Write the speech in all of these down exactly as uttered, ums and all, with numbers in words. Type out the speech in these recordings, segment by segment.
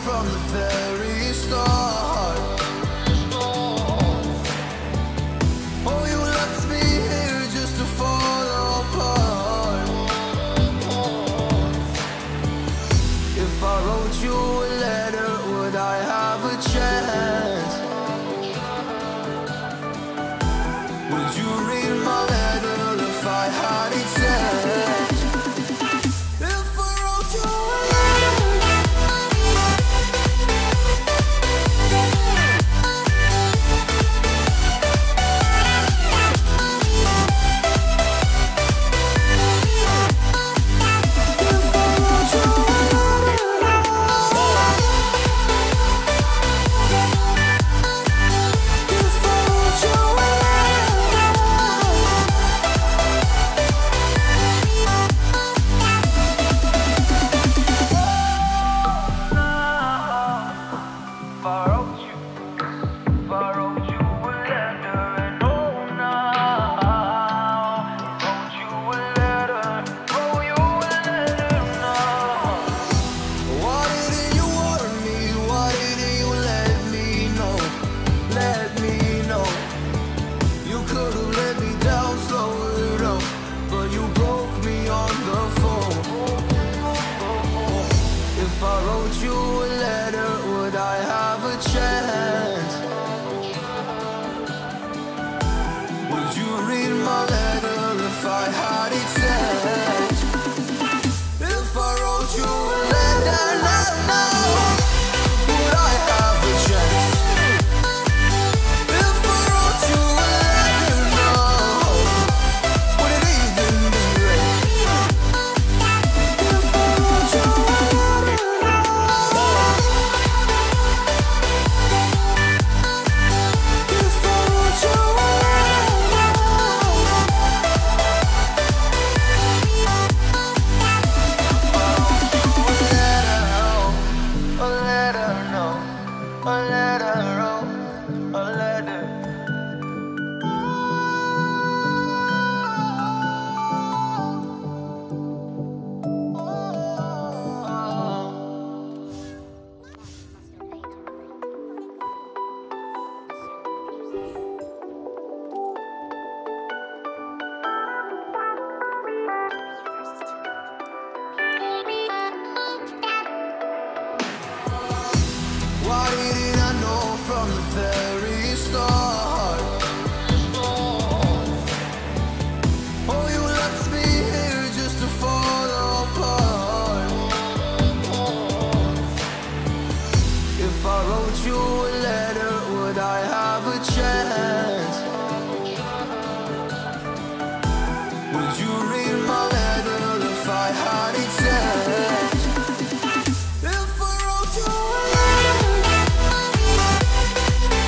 from the very start. Oh, you left me here just to fall apart. If I wrote you a letter, would I have a chance? Would you read my letter if I had it sent? If I wrote you a letter, why didn't I know from the very start? Oh, you left me here just to fall apart. If I wrote you a letter, would I have a chance? Would you read my letter if I had it sent? If I wrote you a letter,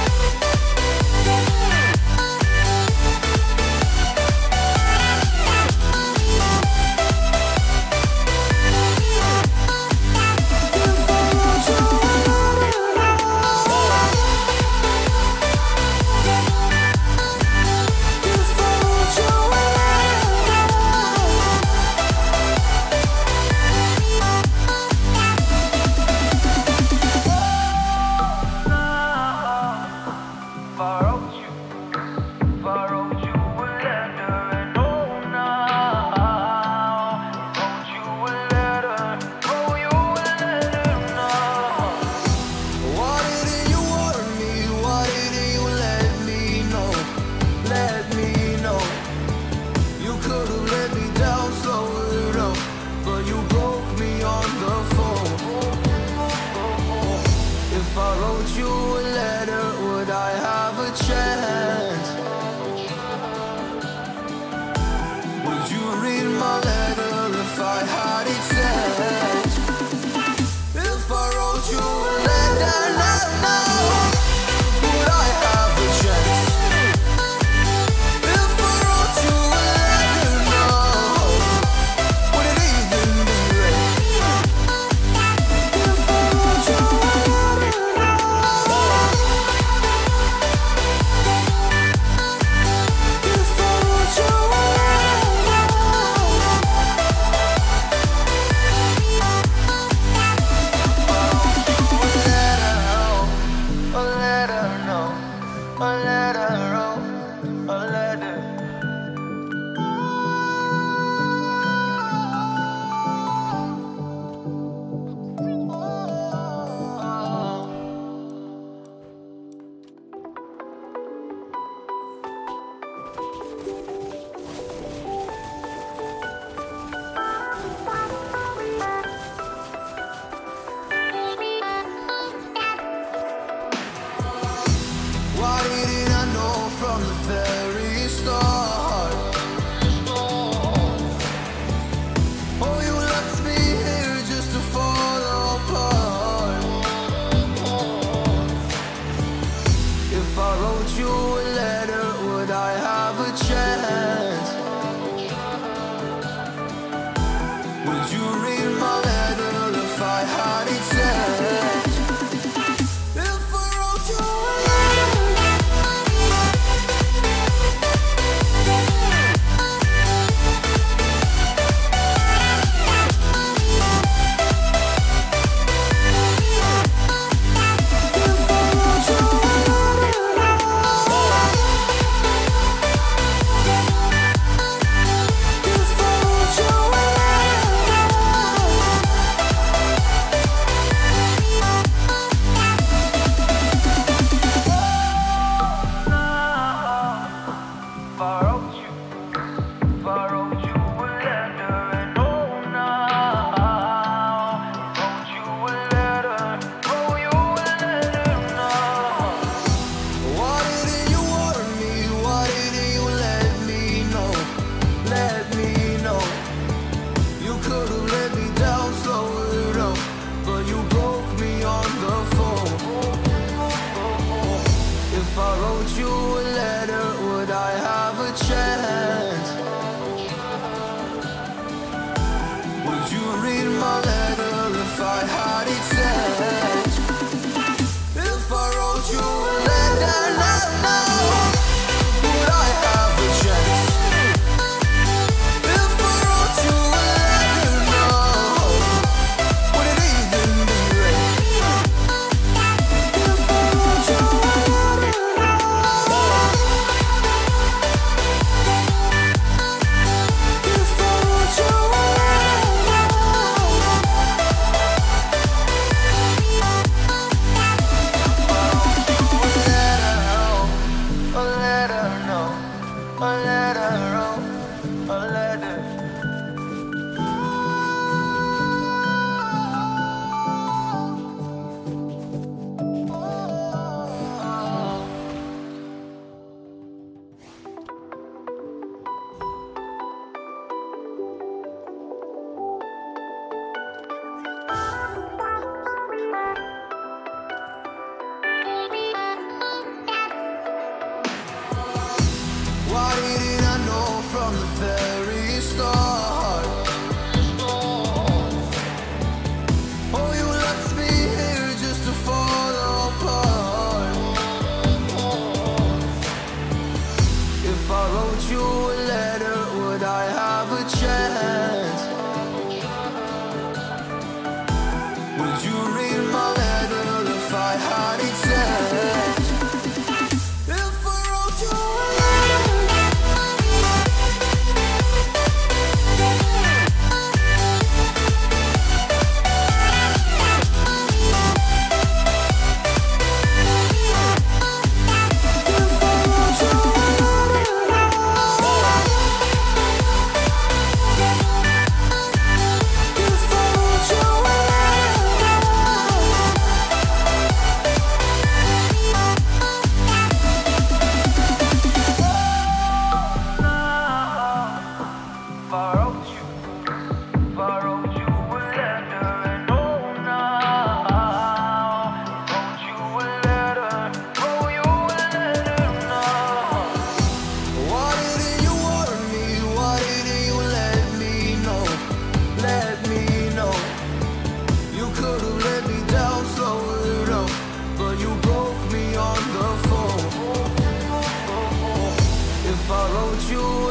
it said. If I wrote you a letter now, would I have a chance? If I wrote you a letter now, would it even be read? If I wrote you a letter now, if I wrote you a a letter, oh, a letter. Why didn't I know from the very start? Oh, you left me here just to fall apart. If I wrote you a letter, would I have a chance? Would you read my letter if I had it sent? If I wrote you a you